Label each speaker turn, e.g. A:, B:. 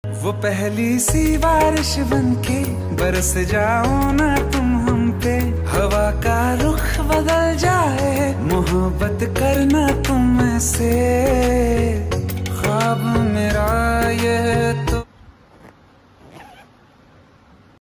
A: वो पहली सी बारिश बनके बरस जाओ ना तुम हम पे, हवा का रुख बदल जाए मोहब्बत करना तुम से।